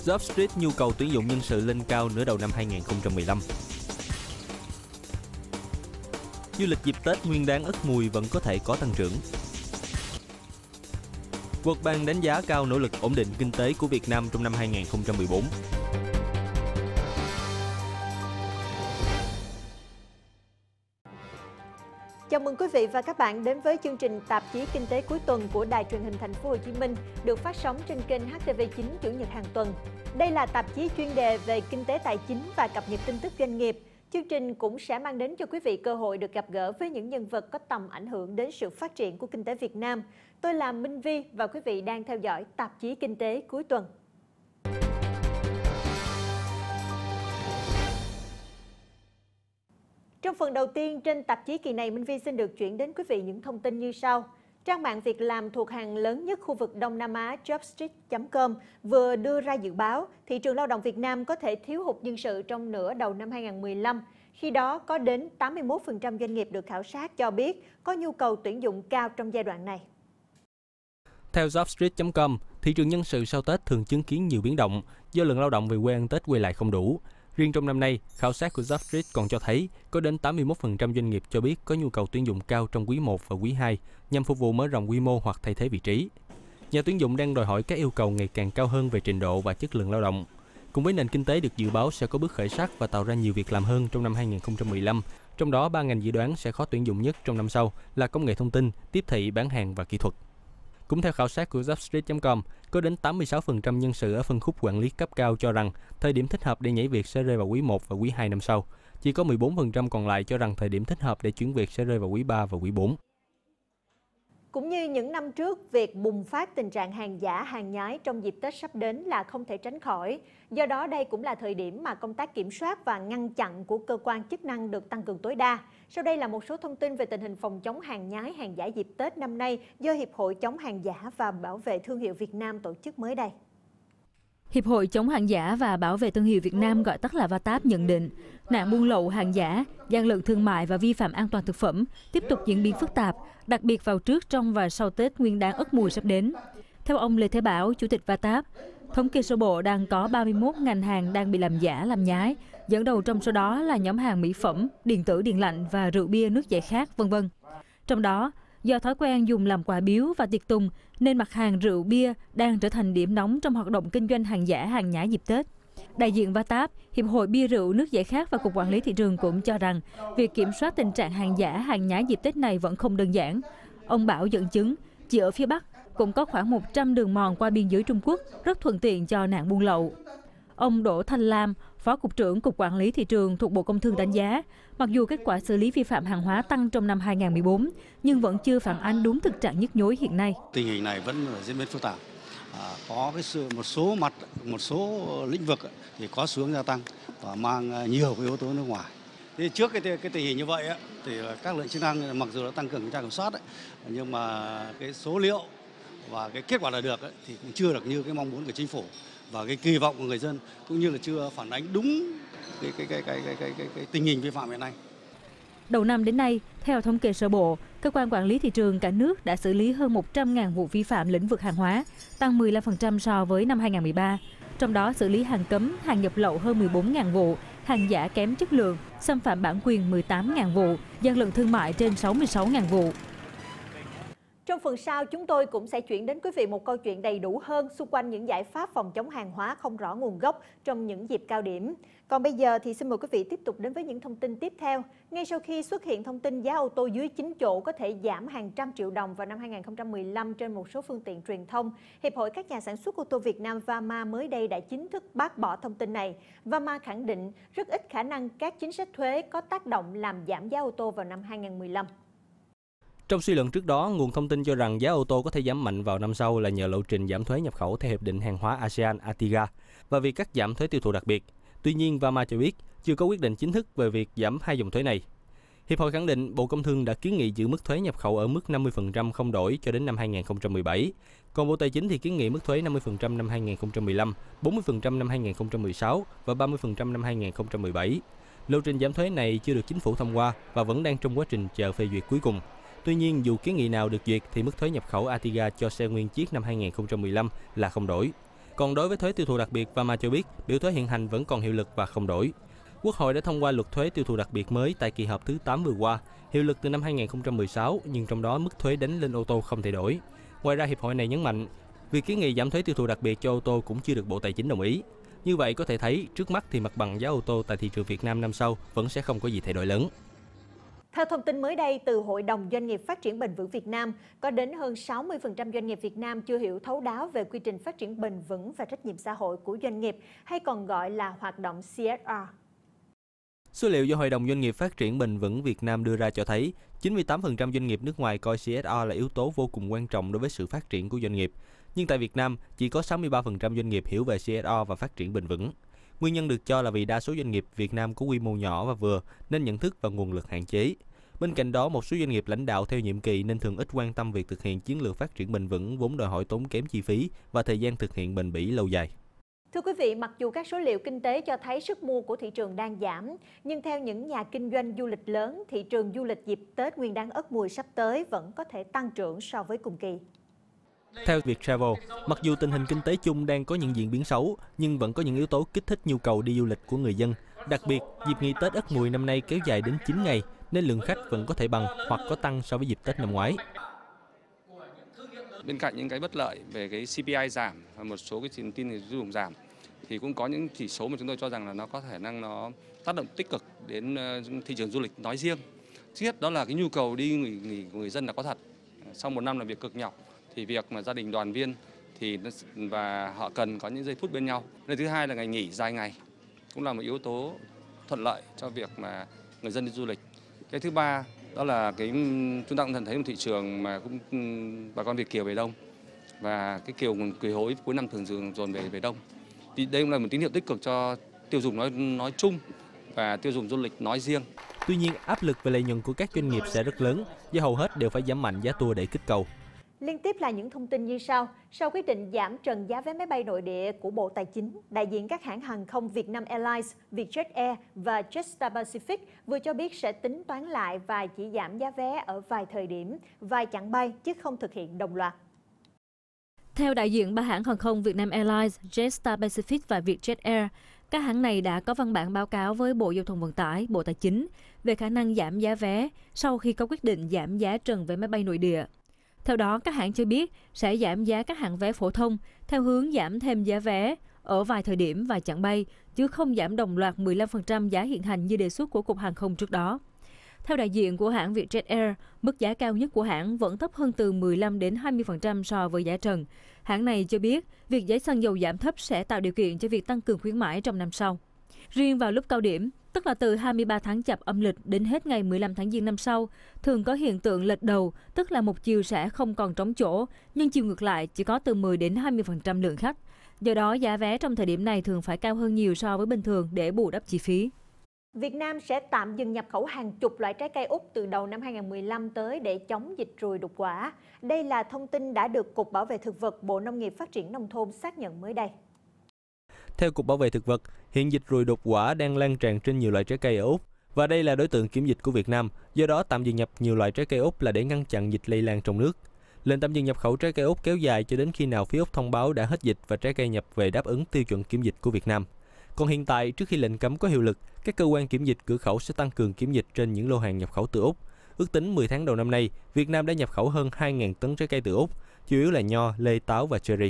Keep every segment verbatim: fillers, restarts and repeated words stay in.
Jobstreet nhu cầu tuyển dụng nhân sự lên cao nửa đầu năm hai nghìn không trăm mười lăm. Du lịch dịp Tết Nguyên đán Ất Mùi vẫn có thể có tăng trưởng. World Bank đánh giá cao nỗ lực ổn định kinh tế của Việt Nam trong năm hai nghìn không trăm mười bốn. Chào mừng quý vị và các bạn đến với chương trình tạp chí kinh tế cuối tuần của Đài Truyền hình Thành phố Hồ Chí Minh, được phát sóng trên kênh hát tê vê chín chủ nhật hàng tuần. Đây là tạp chí chuyên đề về kinh tế tài chính và cập nhật tin tức doanh nghiệp. Chương trình cũng sẽ mang đến cho quý vị cơ hội được gặp gỡ với những nhân vật có tầm ảnh hưởng đến sự phát triển của kinh tế Việt Nam. Tôi là Minh Vi và quý vị đang theo dõi tạp chí kinh tế cuối tuần. Trong phần đầu tiên trên tạp chí kỳ này, Minh Vi xin được chuyển đến quý vị những thông tin như sau. Trang mạng việc làm thuộc hàng lớn nhất khu vực Đông Nam Á Jobstreet chấm com vừa đưa ra dự báo thị trường lao động Việt Nam có thể thiếu hụt nhân sự trong nửa đầu năm hai nghìn không trăm mười lăm. Khi đó, có đến tám mươi mốt phần trăm doanh nghiệp được khảo sát cho biết có nhu cầu tuyển dụng cao trong giai đoạn này. Theo Jobstreet chấm com, thị trường nhân sự sau Tết thường chứng kiến nhiều biến động do lượng lao động về quê ăn Tết quay lại không đủ. Riêng trong năm nay, khảo sát của Jobstreet còn cho thấy có đến tám mươi mốt phần trăm doanh nghiệp cho biết có nhu cầu tuyển dụng cao trong quý một và quý hai nhằm phục vụ mở rộng quy mô hoặc thay thế vị trí. Nhà tuyển dụng đang đòi hỏi các yêu cầu ngày càng cao hơn về trình độ và chất lượng lao động. Cùng với nền kinh tế được dự báo sẽ có bước khởi sắc và tạo ra nhiều việc làm hơn trong năm hai nghìn không trăm mười lăm, trong đó ba ngành dự đoán sẽ khó tuyển dụng nhất trong năm sau là công nghệ thông tin, tiếp thị, bán hàng và kỹ thuật. Cũng theo khảo sát của Jobstreet chấm com, có đến tám mươi sáu phần trăm nhân sự ở phân khúc quản lý cấp cao cho rằng thời điểm thích hợp để nhảy việc sẽ rơi vào quý một và quý hai năm sau. Chỉ có mười bốn phần trăm còn lại cho rằng thời điểm thích hợp để chuyển việc sẽ rơi vào quý ba và quý bốn. Cũng như những năm trước, việc bùng phát tình trạng hàng giả, hàng nhái trong dịp Tết sắp đến là không thể tránh khỏi. Do đó, đây cũng là thời điểm mà công tác kiểm soát và ngăn chặn của cơ quan chức năng được tăng cường tối đa. Sau đây là một số thông tin về tình hình phòng chống hàng nhái, hàng giả dịp Tết năm nay do Hiệp hội chống hàng giả và bảo vệ thương hiệu Việt Nam tổ chức mới đây. Hiệp hội chống hàng giả và bảo vệ thương hiệu Việt Nam, gọi tắt là VATAP, nhận định nạn buôn lậu, hàng giả, gian lận thương mại và vi phạm an toàn thực phẩm tiếp tục diễn biến phức tạp, đặc biệt vào trước, trong và sau Tết Nguyên đán Ất Mùi sắp đến. Theo ông Lê Thế Bảo, Chủ tịch VATAP, thống kê sơ bộ đang có ba mươi mốt ngành hàng đang bị làm giả, làm nhái, dẫn đầu trong số đó là nhóm hàng mỹ phẩm, điện tử, điện lạnh và rượu bia, nước giải khát, vân vân. Trong đó, do thói quen dùng làm quà biếu và tiệc tùng nên mặt hàng rượu bia đang trở thành điểm nóng trong hoạt động kinh doanh hàng giả, hàng nhái dịp Tết. Đại diện VATAP, Hiệp hội Bia Rượu, Nước Giải Khát và Cục Quản lý Thị trường cũng cho rằng việc kiểm soát tình trạng hàng giả, hàng nhái dịp Tết này vẫn không đơn giản. Ông Bảo dẫn chứng, chỉ ở phía Bắc cũng có khoảng một trăm đường mòn qua biên giới Trung Quốc, rất thuận tiện cho nạn buôn lậu. Ông Đỗ Thanh Lam, Phó Cục trưởng Cục Quản lý Thị trường thuộc Bộ Công Thương đánh giá, mặc dù kết quả xử lý vi phạm hàng hóa tăng trong năm hai nghìn không trăm mười bốn, nhưng vẫn chưa phản ánh đúng thực trạng nhức nhối hiện nay. Tình hình này vẫn diễn biến phức tạp. À, có cái sự một số mặt, một số lĩnh vực thì có xu hướng gia tăng và mang nhiều cái yếu tố nước ngoài. Thì trước cái cái tình hình như vậy á, thì các lực lượng chức năng mặc dù đã tăng cường kiểm tra kiểm soát ấy, nhưng mà cái số liệu và cái kết quả đạt được ấy, thì cũng chưa được như cái mong muốn của chính phủ và cái kỳ vọng của người dân, cũng như là chưa phản ánh đúng cái cái cái cái cái cái, cái, cái tình hình vi phạm hiện nay. Đầu năm đến nay, theo thống kê sơ bộ, cơ quan quản lý thị trường cả nước đã xử lý hơn một trăm nghìn vụ vi phạm lĩnh vực hàng hóa, tăng mười lăm phần trăm so với năm hai nghìn không trăm mười ba. Trong đó xử lý hàng cấm, hàng nhập lậu hơn mười bốn nghìn vụ, hàng giả kém chất lượng, xâm phạm bản quyền mười tám nghìn vụ, gian lận thương mại trên sáu mươi sáu nghìn vụ. Trong phần sau, chúng tôi cũng sẽ chuyển đến quý vị một câu chuyện đầy đủ hơn xung quanh những giải pháp phòng chống hàng hóa không rõ nguồn gốc trong những dịp cao điểm. Còn bây giờ thì xin mời quý vị tiếp tục đến với những thông tin tiếp theo. Ngay sau khi xuất hiện thông tin giá ô tô dưới chín chỗ có thể giảm hàng trăm triệu đồng vào năm hai nghìn không trăm mười lăm trên một số phương tiện truyền thông, Hiệp hội các nhà sản xuất ô tô Việt Nam VAMA mới đây đã chính thức bác bỏ thông tin này. VAMA khẳng định rất ít khả năng các chính sách thuế có tác động làm giảm giá ô tô vào năm hai nghìn không trăm mười lăm. Trong suy luận trước đó, nguồn thông tin cho rằng giá ô tô có thể giảm mạnh vào năm sau là nhờ lộ trình giảm thuế nhập khẩu theo Hiệp định Hàng hóa a sê an a tê i ga và việc cắt giảm thuế tiêu thụ đặc biệt. Tuy nhiên, VAMA cho biết chưa có quyết định chính thức về việc giảm hai dòng thuế này. Hiệp hội khẳng định Bộ Công Thương đã kiến nghị giữ mức thuế nhập khẩu ở mức năm mươi phần trăm không đổi cho đến năm hai nghìn không trăm mười bảy. Còn Bộ Tài chính thì kiến nghị mức thuế năm mươi phần trăm năm hai nghìn không trăm mười lăm, bốn mươi phần trăm năm hai nghìn không trăm mười sáu và ba mươi phần trăm năm hai nghìn không trăm mười bảy. Lộ trình giảm thuế này chưa được chính phủ thông qua và vẫn đang trong quá trình chờ phê duyệt cuối cùng. Tuy nhiên, dù kiến nghị nào được duyệt thì mức thuế nhập khẩu a tê i ga cho xe nguyên chiếc năm hai nghìn không trăm mười lăm là không đổi. Còn đối với thuế tiêu thụ đặc biệt, Verma cho biết biểu thuế hiện hành vẫn còn hiệu lực và không đổi. Quốc hội đã thông qua luật thuế tiêu thụ đặc biệt mới tại kỳ họp thứ tám vừa qua, hiệu lực từ năm hai nghìn không trăm mười sáu, nhưng trong đó mức thuế đánh lên ô tô không thay đổi. Ngoài ra, hiệp hội này nhấn mạnh, việc kiến nghị giảm thuế tiêu thụ đặc biệt cho ô tô cũng chưa được Bộ Tài chính đồng ý. Như vậy có thể thấy, trước mắt thì mặt bằng giá ô tô tại thị trường Việt Nam năm sau vẫn sẽ không có gì thay đổi lớn. Theo thông tin mới đây từ Hội đồng Doanh nghiệp Phát triển Bền vững Việt Nam, có đến hơn sáu mươi phần trăm doanh nghiệp Việt Nam chưa hiểu thấu đáo về quy trình phát triển bền vững và trách nhiệm xã hội của doanh nghiệp, hay còn gọi là hoạt động C S R. Số liệu do Hội đồng Doanh nghiệp Phát triển Bền vững Việt Nam đưa ra cho thấy, chín mươi tám phần trăm doanh nghiệp nước ngoài coi C S R là yếu tố vô cùng quan trọng đối với sự phát triển của doanh nghiệp. Nhưng tại Việt Nam, chỉ có sáu mươi ba phần trăm doanh nghiệp hiểu về C S R và phát triển bền vững. Nguyên nhân được cho là vì đa số doanh nghiệp Việt Nam có quy mô nhỏ và vừa, nên nhận thức và nguồn lực hạn chế. Bên cạnh đó, một số doanh nghiệp lãnh đạo theo nhiệm kỳ nên thường ít quan tâm việc thực hiện chiến lược phát triển bền vững, vốn đòi hỏi tốn kém chi phí và thời gian thực hiện bền bỉ lâu dài. Thưa quý vị, mặc dù các số liệu kinh tế cho thấy sức mua của thị trường đang giảm, nhưng theo những nhà kinh doanh du lịch lớn, thị trường du lịch dịp Tết Nguyên đán Ất Mùi sắp tới vẫn có thể tăng trưởng so với cùng kỳ. Theo Viettravel, mặc dù tình hình kinh tế chung đang có những diễn biến xấu, nhưng vẫn có những yếu tố kích thích nhu cầu đi du lịch của người dân. Đặc biệt, dịp nghỉ Tết Ất Mùi năm nay kéo dài đến chín ngày, nên lượng khách vẫn có thể bằng hoặc có tăng so với dịp Tết năm ngoái. Bên cạnh những cái bất lợi về cái C P I giảm và một số cái tin tin người tiêu dùng giảm, thì cũng có những chỉ số mà chúng tôi cho rằng là nó có khả năng nó tác động tích cực đến thị trường du lịch nói riêng. Trước hết đó là cái nhu cầu đi nghỉ, nghỉ của người dân là có thật. Sau một năm làm việc cực nhọc thì việc mà gia đình đoàn viên thì và họ cần có những giây phút bên nhau. Nơi thứ hai là ngày nghỉ dài ngày cũng là một yếu tố thuận lợi cho việc mà người dân đi du lịch. Cái thứ ba đó là cái chúng ta cũng thấy một thị trường mà cũng bà con Việt kiều về đông, và cái kiều kiều hối cuối năm thường dồn dồn về về đông. Thì đây cũng là một tín hiệu tích cực cho tiêu dùng nói nói chung và tiêu dùng du lịch nói riêng. Tuy nhiên, áp lực về lợi nhuận của các doanh nghiệp sẽ rất lớn, do hầu hết đều phải giảm mạnh giá tour để kích cầu. Liên tiếp là những thông tin như sau. Sau quyết định giảm trần giá vé máy bay nội địa của Bộ Tài chính, đại diện các hãng hàng không Vietnam Airlines, Vietjet Air và Jetstar Pacific vừa cho biết sẽ tính toán lại và chỉ giảm giá vé ở vài thời điểm, vài chặng bay chứ không thực hiện đồng loạt. Theo đại diện ba hãng hàng không Vietnam Airlines, Jetstar Pacific và Vietjet Air, các hãng này đã có văn bản báo cáo với Bộ Giao thông Vận tải, Bộ Tài chính về khả năng giảm giá vé sau khi có quyết định giảm giá trần vé máy bay nội địa. Theo đó, các hãng cho biết sẽ giảm giá các hạng vé phổ thông theo hướng giảm thêm giá vé ở vài thời điểm và chặng bay, chứ không giảm đồng loạt mười lăm phần trăm giá hiện hành như đề xuất của Cục Hàng không trước đó. Theo đại diện của hãng Vietjet Air, mức giá cao nhất của hãng vẫn thấp hơn từ mười lăm đến hai mươi phần trăm so với giá trần. Hãng này cho biết việc giá xăng dầu giảm thấp sẽ tạo điều kiện cho việc tăng cường khuyến mãi trong năm sau. Riêng vào lúc cao điểm, tức là từ hai mươi ba tháng Chạp âm lịch đến hết ngày mười lăm tháng Giêng năm sau, thường có hiện tượng lệch đầu, tức là một chiều sẽ không còn trống chỗ, nhưng chiều ngược lại chỉ có từ mười đến hai mươi phần trăm lượng khách. Do đó, giá vé trong thời điểm này thường phải cao hơn nhiều so với bình thường để bù đắp chi phí. Việt Nam sẽ tạm dừng nhập khẩu hàng chục loại trái cây Úc từ đầu năm hai nghìn không trăm mười lăm tới để chống dịch ruồi đục quả. Đây là thông tin đã được Cục Bảo vệ Thực vật, Bộ Nông nghiệp Phát triển Nông thôn xác nhận mới đây. Theo Cục Bảo vệ Thực vật, hiện dịch ruồi đục quả đang lan tràn trên nhiều loại trái cây ở Úc, và đây là đối tượng kiểm dịch của Việt Nam, do đó tạm dừng nhập nhiều loại trái cây Úc là để ngăn chặn dịch lây lan trong nước. Lệnh tạm dừng nhập khẩu trái cây Úc kéo dài cho đến khi nào phía Úc thông báo đã hết dịch và trái cây nhập về đáp ứng tiêu chuẩn kiểm dịch của Việt Nam. Còn hiện tại, trước khi lệnh cấm có hiệu lực, các cơ quan kiểm dịch cửa khẩu sẽ tăng cường kiểm dịch trên những lô hàng nhập khẩu từ Úc. Ước tính mười tháng đầu năm nay, Việt Nam đã nhập khẩu hơn hai nghìn tấn trái cây từ Úc, chủ yếu là nho, lê, táo và cherry.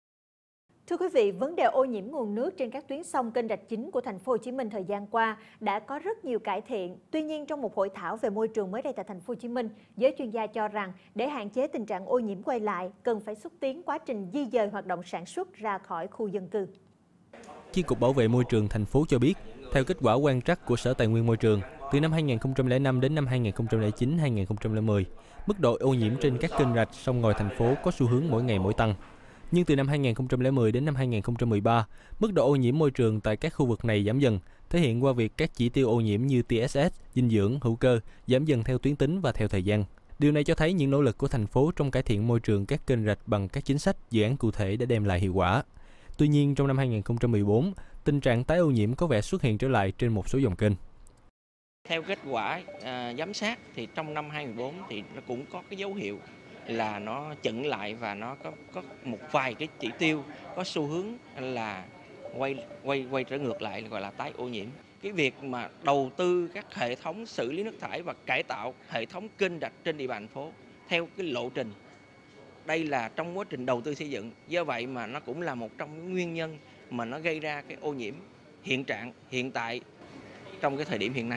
Thưa quý vị, vấn đề ô nhiễm nguồn nước trên các tuyến sông kênh rạch chính của thành phố Hồ Chí Minh thời gian qua đã có rất nhiều cải thiện. Tuy nhiên, trong một hội thảo về môi trường mới đây tại thành phố Hồ Chí Minh, giới chuyên gia cho rằng để hạn chế tình trạng ô nhiễm quay lại, cần phải xúc tiến quá trình di dời hoạt động sản xuất ra khỏi khu dân cư. Chi cục Bảo vệ môi trường thành phố cho biết, theo kết quả quan trắc của Sở Tài nguyên Môi trường, từ năm hai nghìn không trăm lẻ năm đến năm hai nghìn không trăm lẻ chín đến hai nghìn không trăm lẻ mười, mức độ ô nhiễm trên các kênh rạch, sông ngòi thành phố có xu hướng mỗi ngày mỗi tăng. Nhưng từ năm hai nghìn không trăm lẻ mười đến năm hai nghìn không trăm mười ba, mức độ ô nhiễm môi trường tại các khu vực này giảm dần, thể hiện qua việc các chỉ tiêu ô nhiễm như T S S, dinh dưỡng, hữu cơ giảm dần theo tuyến tính và theo thời gian. Điều này cho thấy những nỗ lực của thành phố trong cải thiện môi trường các kênh rạch bằng các chính sách, dự án cụ thể đã đem lại hiệu quả. Tuy nhiên, trong năm hai nghìn không trăm mười bốn, tình trạng tái ô nhiễm có vẻ xuất hiện trở lại trên một số dòng kênh. Theo kết quả à, giám sát thì trong năm hai nghìn không trăm mười bốn thì nó cũng có cái dấu hiệu là nó chững lại và nó có có một vài cái chỉ tiêu có xu hướng là quay quay quay trở ngược lại, gọi là tái ô nhiễm. Cái việc mà đầu tư các hệ thống xử lý nước thải và cải tạo hệ thống kênh rạch trên địa bàn thành phố theo cái lộ trình, đây là trong quá trình đầu tư xây dựng, do vậy mà nó cũng là một trong những nguyên nhân mà nó gây ra cái ô nhiễm hiện trạng hiện tại trong cái thời điểm hiện nay.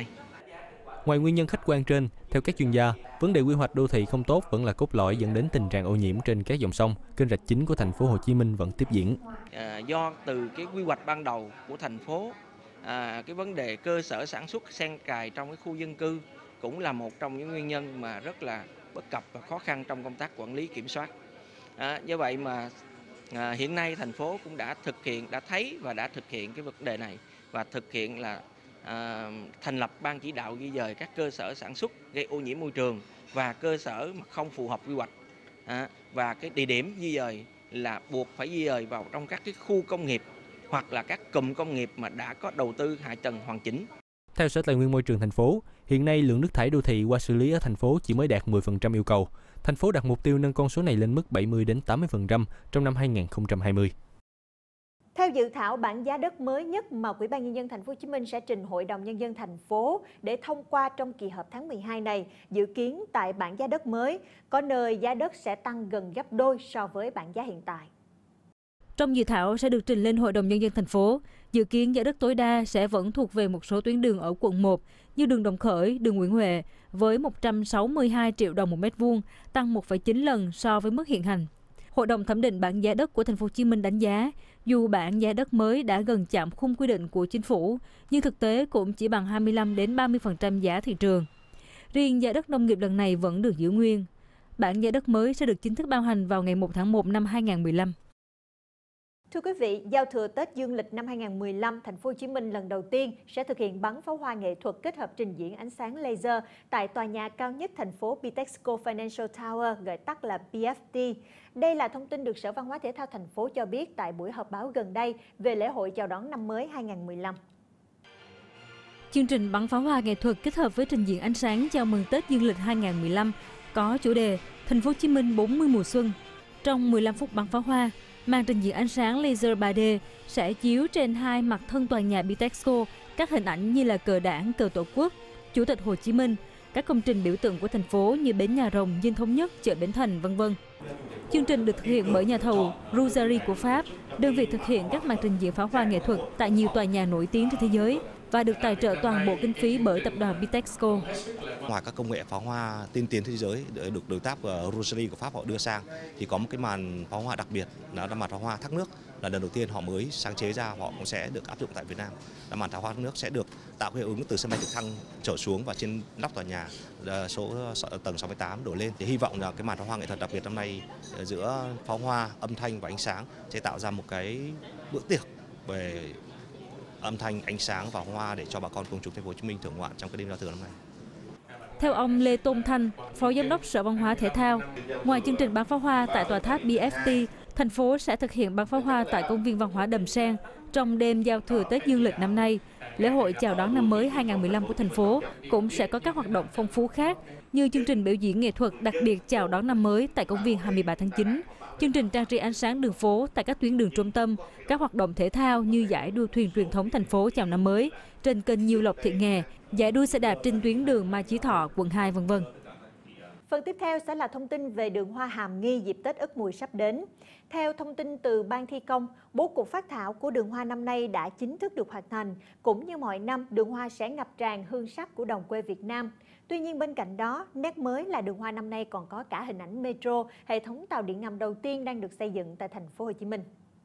Ngoài nguyên nhân khách quan trên, theo các chuyên gia, vấn đề quy hoạch đô thị không tốt vẫn là cốt lõi dẫn đến tình trạng ô nhiễm trên các dòng sông, kênh rạch chính của thành phố Hồ Chí Minh vẫn tiếp diễn. À, do từ cái quy hoạch ban đầu của thành phố, à, cái vấn đề cơ sở sản xuất xen cài trong cái khu dân cư cũng là một trong những nguyên nhân mà rất là bất cập và khó khăn trong công tác quản lý kiểm soát. À, do vậy mà à, hiện nay thành phố cũng đã thực hiện, đã thấy và đã thực hiện cái vấn đề này và thực hiện là à, thành lập ban chỉ đạo di dời các cơ sở sản xuất gây ô nhiễm môi trường và cơ sở mà không phù hợp quy hoạch, à, và cái địa điểm di dời là buộc phải di dời vào trong các cái khu công nghiệp hoặc là các cụm công nghiệp mà đã có đầu tư hạ tầng hoàn chỉnh. Theo Sở Tài nguyên Môi trường thành phố, hiện nay lượng nước thải đô thị qua xử lý ở thành phố chỉ mới đạt mười phần trăm yêu cầu. Thành phố đặt mục tiêu nâng con số này lên mức bảy mươi đến tám mươi phần trăm trong năm hai nghìn không trăm hai mươi. Theo dự thảo bảng giá đất mới nhất mà Ủy ban Nhân dân Thành phố Hồ Chí Minh sẽ trình Hội đồng Nhân dân thành phố để thông qua trong kỳ họp tháng mười hai này, dự kiến tại bảng giá đất mới, có nơi giá đất sẽ tăng gần gấp đôi so với bảng giá hiện tại. Trong dự thảo sẽ được trình lên Hội đồng Nhân dân thành phố, dự kiến giá đất tối đa sẽ vẫn thuộc về một số tuyến đường ở quận một như đường Đồng Khởi, đường Nguyễn Huệ với một trăm sáu mươi hai triệu đồng một mét vuông, tăng một phẩy chín lần so với mức hiện hành. Hội đồng thẩm định bảng giá đất của Thành phố Hồ Chí Minh đánh giá, dù bảng giá đất mới đã gần chạm khung quy định của chính phủ, nhưng thực tế cũng chỉ bằng hai mươi lăm đến ba mươi phần trăm giá thị trường. Riêng giá đất nông nghiệp lần này vẫn được giữ nguyên. Bảng giá đất mới sẽ được chính thức ban hành vào ngày một tháng một năm hai nghìn không trăm mười lăm. Thưa quý vị, giao thừa Tết Dương lịch năm hai nghìn không trăm mười lăm, Thành phố Hồ Chí Minh lần đầu tiên sẽ thực hiện bắn pháo hoa nghệ thuật kết hợp trình diễn ánh sáng laser tại tòa nhà cao nhất thành phố Bitexco Financial Tower, gọi tắt là bê ép tê. Đây là thông tin được Sở Văn hóa Thể thao thành phố cho biết tại buổi họp báo gần đây về lễ hội chào đón năm mới hai nghìn không trăm mười lăm. Chương trình bắn pháo hoa nghệ thuật kết hợp với trình diễn ánh sáng chào mừng Tết Dương lịch hai nghìn không trăm mười lăm có chủ đề Thành phố Hồ Chí Minh bốn mươi mùa xuân. Trong mười lăm phút bắn pháo hoa, màn trình diễn ánh sáng laser ba D sẽ chiếu trên hai mặt thân tòa nhà Bitexco các hình ảnh như là cờ đảng, cờ Tổ quốc, Chủ tịch Hồ Chí Minh, các công trình biểu tượng của thành phố như bến Nhà Rồng, Dinh Thống Nhất, chợ Bến Thành, vân vân. Chương trình được thực hiện bởi nhà thầu Rosary của Pháp, đơn vị thực hiện các màn trình diễn pháo hoa nghệ thuật tại nhiều tòa nhà nổi tiếng trên thế giới và được tài trợ toàn bộ kinh phí bởi tập đoàn Bitexco. Ngoài các công nghệ pháo hoa tiên tiến thế giới được đối tác Rosary của Pháp họ đưa sang, thì có một cái màn pháo hoa đặc biệt, đó là màn pháo hoa thác nước, là lần đầu tiên họ mới sáng chế ra, họ cũng sẽ được áp dụng tại Việt Nam. Là màn pháo hoa thác nước sẽ được tạo hiệu ứng từ sân bay trực thăng trở xuống và trên nóc tòa nhà số tầng sáu mươi tám đổ lên. Thì hy vọng là cái màn pháo hoa nghệ thuật đặc biệt năm nay giữa pháo hoa, âm thanh và ánh sáng sẽ tạo ra một cái bữa tiệc về âm thanh, ánh sáng và hoa để cho bà con công chúng Thành phố Hồ Chí Minh thưởng ngoạn trong cái đêm giao thừa năm nay. Theo ông Lê Tôn Thanh, Phó Giám đốc Sở Văn hóa Thể thao, ngoài chương trình bắn pháo hoa tại tòa tháp bê ép tê, thành phố sẽ thực hiện bắn pháo hoa tại công viên văn hóa Đầm Sen trong đêm giao thừa Tết Dương lịch năm nay. Lễ hội chào đón năm mới hai nghìn không trăm mười lăm của thành phố cũng sẽ có các hoạt động phong phú khác như chương trình biểu diễn nghệ thuật đặc biệt chào đón năm mới tại công viên hai mươi ba tháng chín, chương trình trang trí ánh sáng đường phố tại các tuyến đường trung tâm, các hoạt động thể thao như giải đua thuyền truyền thống thành phố chào năm mới trên kênh Nhiêu Lộc Thị Nghè, giải đua xe đạp trên tuyến đường Mai Chí Thọ, quận hai, vân vân. Phần tiếp theo sẽ là thông tin về đường hoa Hàm Nghi dịp Tết Ất Mùi sắp đến. Theo thông tin từ ban thi công, bố cục phác thảo của đường hoa năm nay đã chính thức được hoàn thành. Cũng như mọi năm, đường hoa sẽ ngập tràn hương sắc của đồng quê Việt Nam. Tuy nhiên bên cạnh đó, nét mới là đường hoa năm nay còn có cả hình ảnh metro, hệ thống tàu điện ngầm đầu tiên đang được xây dựng tại Thành phố Hồ Chí Minh.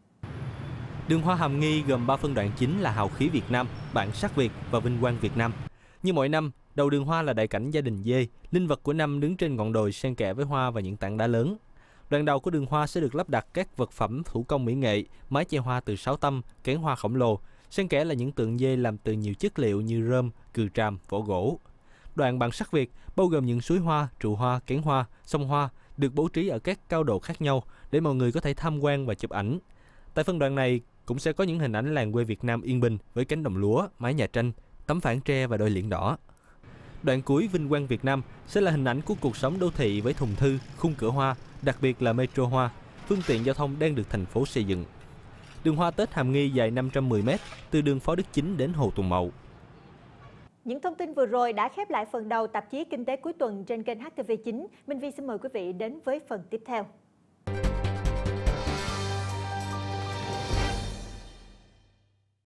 Đường hoa Hàm Nghi gồm ba phân đoạn chính là hào khí Việt Nam, bản sắc Việt và vinh quang Việt Nam. Như mọi năm, đầu đường hoa là đại cảnh gia đình dê, linh vật của năm đứng trên ngọn đồi xen kẽ với hoa và những tảng đá lớn. Đoạn đầu của đường hoa sẽ được lắp đặt các vật phẩm thủ công mỹ nghệ, mái che hoa từ sáu tăm, kén hoa khổng lồ, xen kẽ là những tượng dê làm từ nhiều chất liệu như rơm, cừ tràm, vỏ gỗ. Đoạn bản sắc Việt bao gồm những suối hoa, trụ hoa, kén hoa, sông hoa được bố trí ở các cao độ khác nhau để mọi người có thể tham quan và chụp ảnh. Tại phân đoạn này cũng sẽ có những hình ảnh làng quê Việt Nam yên bình với cánh đồng lúa, mái nhà tranh, tấm phản tre và đôi liễn đỏ. Đoạn cuối Vinh Quang Việt Nam sẽ là hình ảnh của cuộc sống đô thị với thùng thư, khung cửa hoa, đặc biệt là metro hoa, phương tiện giao thông đang được thành phố xây dựng. Đường hoa Tết Hàm Nghi dài năm trăm mười mét, từ đường Phó Đức Chính đến Hồ Tùng Mậu. Những thông tin vừa rồi đã khép lại phần đầu tạp chí Kinh tế cuối tuần trên kênh hát tê vê chín. Minh Vi xin mời quý vị đến với phần tiếp theo.